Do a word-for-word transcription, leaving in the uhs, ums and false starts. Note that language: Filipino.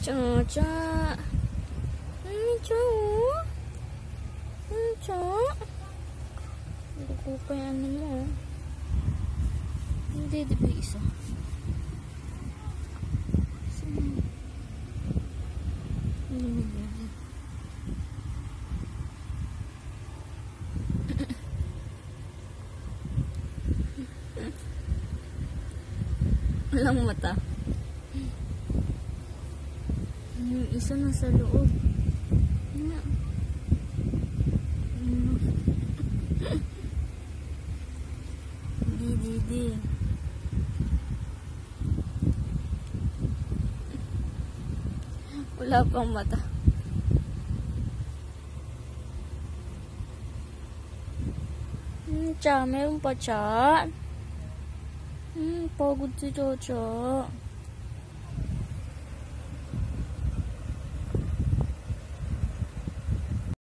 Cha-cha. Hmm, cha. Hmm, cha. Luko pa yan mo. Hindi, di ba isa? Hindi na ba? Walang mata. Yung isa na sa loob. Na. Di, di, di. Wala pang mata. Hmm, cha, meron pa cha. Hmm, pagod si Chocho.